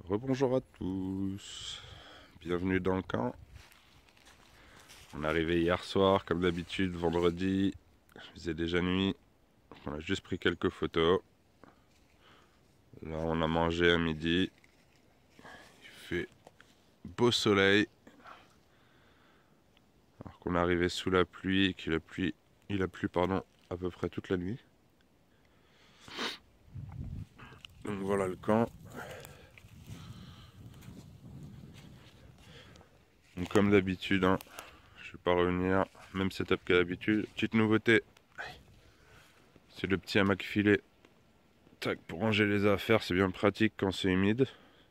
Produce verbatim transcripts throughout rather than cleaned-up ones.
Rebonjour à tous, bienvenue dans le camp. On est arrivé hier soir, comme d'habitude, vendredi, il faisait déjà nuit, on a juste pris quelques photos. Là on a mangé à midi, il fait beau soleil, alors qu'on est arrivé sous la pluie et qu'il a plu, il a plu pardon, à peu près toute la nuit. Donc voilà le camp. Donc comme d'habitude, hein, je vais pas revenir, même setup qu'à d'habitude. Petite nouveauté, c'est le petit hamac filet. Tac, pour ranger les affaires, c'est bien pratique quand c'est humide.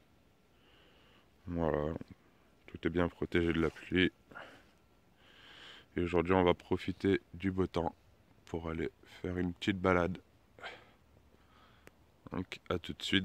Voilà, tout est bien protégé de la pluie. Et aujourd'hui, on va profiter du beau temps pour aller faire une petite balade. Donc, à tout de suite.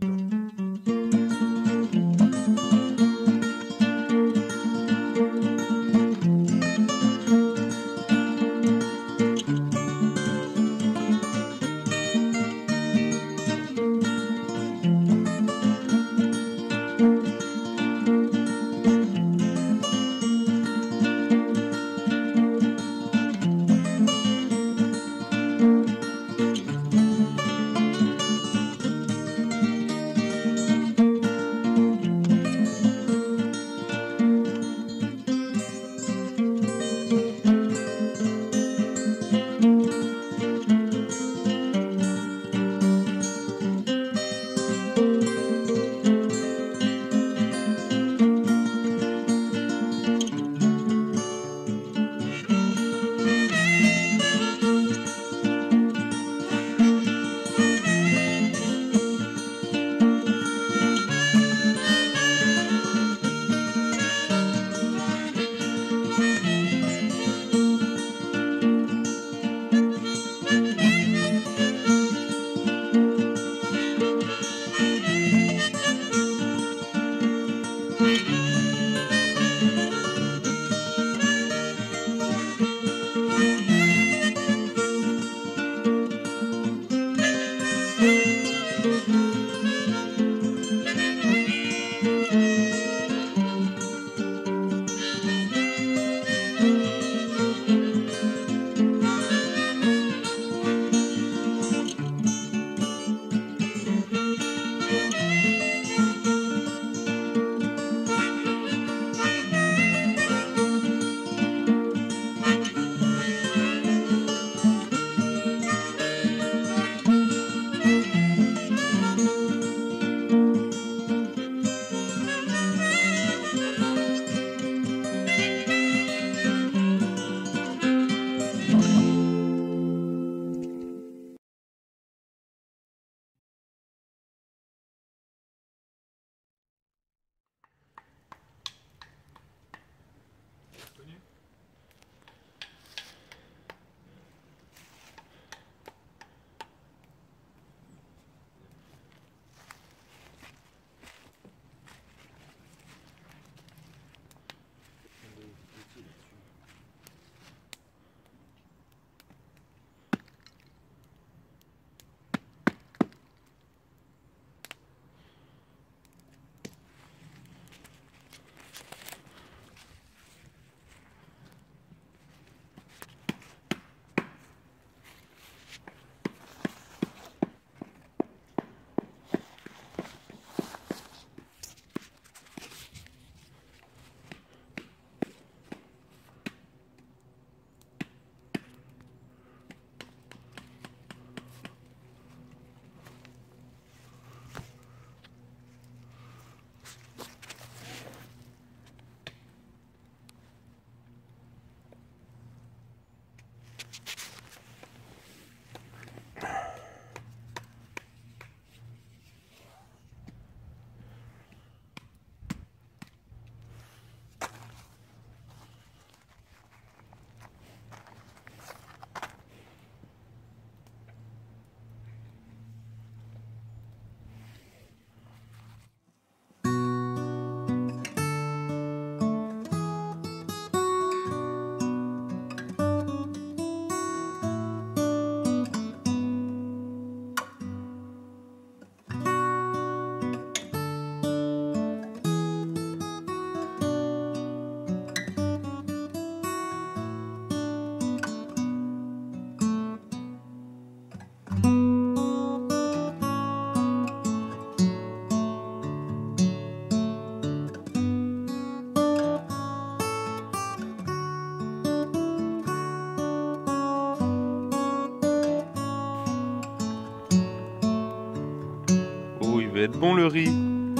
Ouh, il va être bon le riz.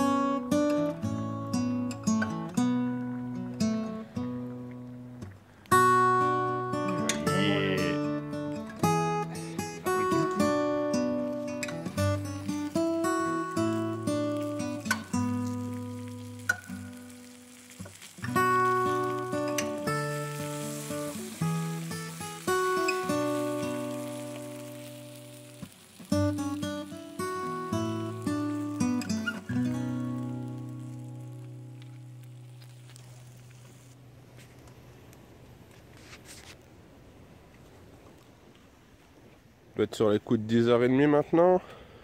On va être sur les coups de dix heures trente maintenant.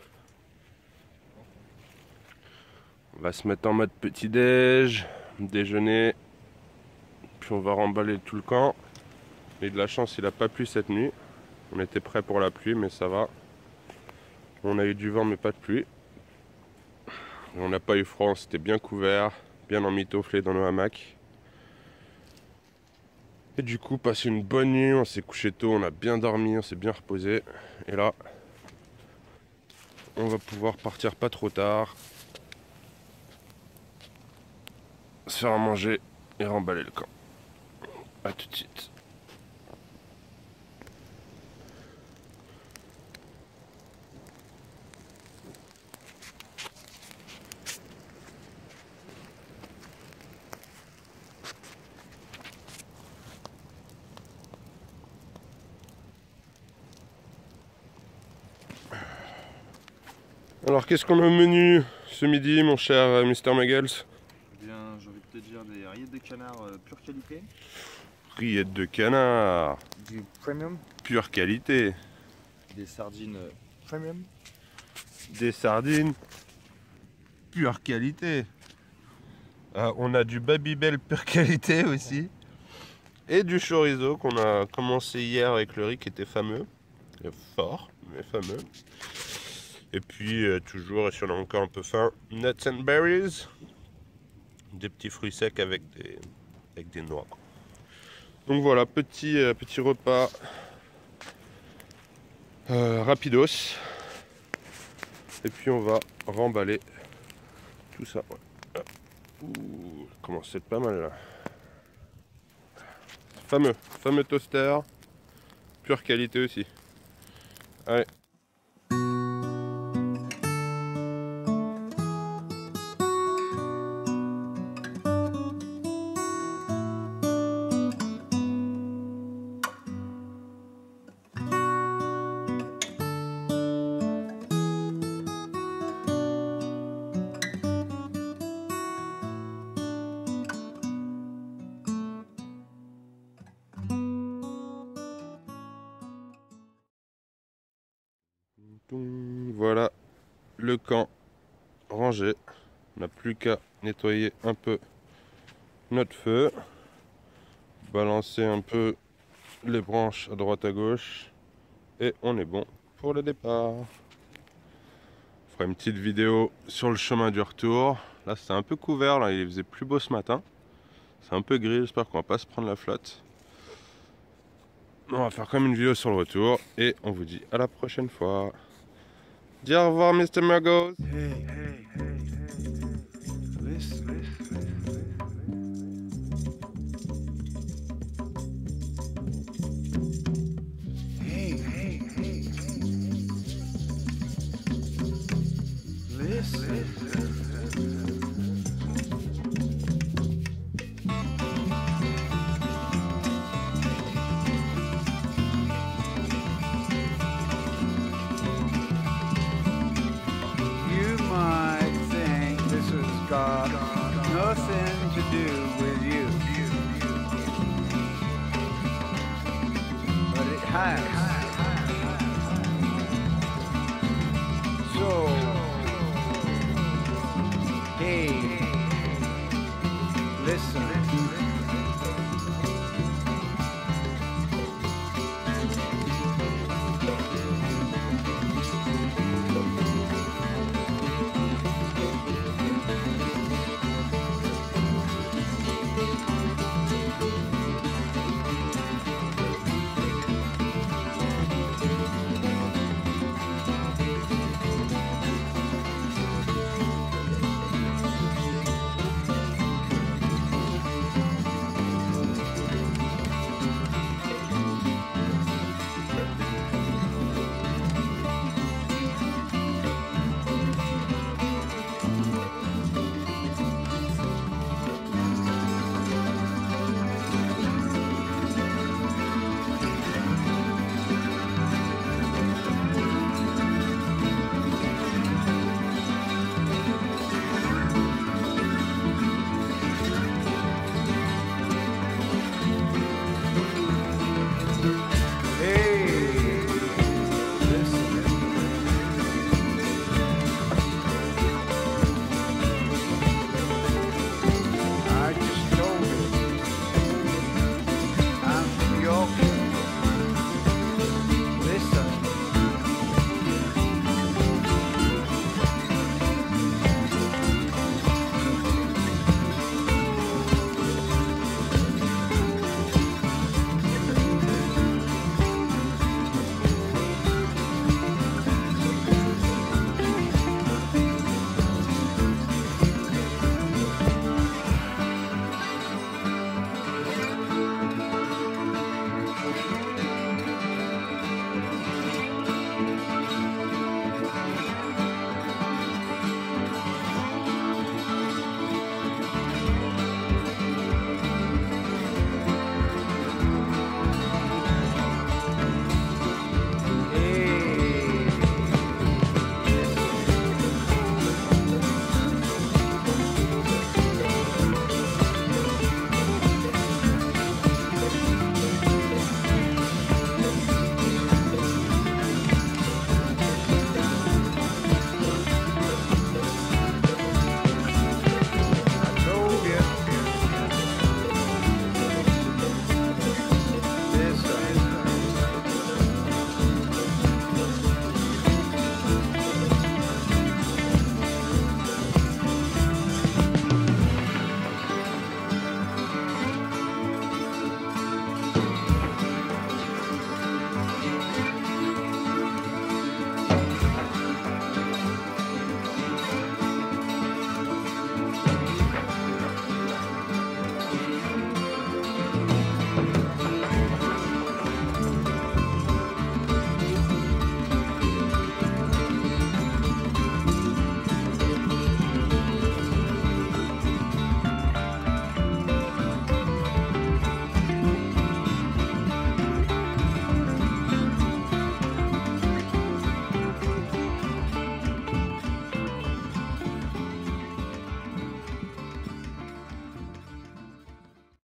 On va se mettre en mode petit déj, déjeuner, puis on va remballer tout le camp. Et de la chance, il n'a pas plu cette nuit. On était prêt pour la pluie, mais ça va. On a eu du vent, mais pas de pluie. Et on n'a pas eu froid, on s'était bien couvert, bien emmitouflé dans nos hamacs. Et du coup, passé une bonne nuit, on s'est couché tôt, on a bien dormi, on s'est bien reposé. Et là, on va pouvoir partir pas trop tard, se faire à manger et remballer le camp. A tout de suite. Alors, qu'est-ce qu'on a au menu ce midi, mon cher mister Muggles? Eh bien, j'ai envie de te dire des rillettes de canard euh, pure qualité. Rillettes de canard. Du premium. Pure qualité. Des sardines euh, premium. Des sardines. Pure qualité. Ah, on a du Babybel pure qualité aussi. Et du chorizo qu'on a commencé hier avec le riz qui était fameux. Fort, mais fameux. Et puis euh, toujours, et si on a encore un peu faim, nuts and berries. Des petits fruits secs avec des, avec des noix. Donc voilà, petit, euh, petit repas euh, rapidos. Et puis on va remballer tout ça. Ouais. Ouh, commence à être pas mal là. Fameux, fameux toaster. Pure qualité aussi. Allez. Voilà le camp rangé. On n'a plus qu'à nettoyer un peu notre feu, balancer un peu les branches à droite à gauche et on est bon pour le départ. On fera une petite vidéo sur le chemin du retour. Là c'est un peu couvert, là il faisait plus beau ce matin. C'est un peu gris, j'espère qu'on va pas se prendre la flotte. On va faire comme une vidéo sur le retour et on vous dit à la prochaine fois. Dis au revoir, mister Muggles. Hey, hey, hey, hey, hey. Listen, listen. Hey, hey, hey, hey. Listen, listen. Got nothing to do with you, but it has.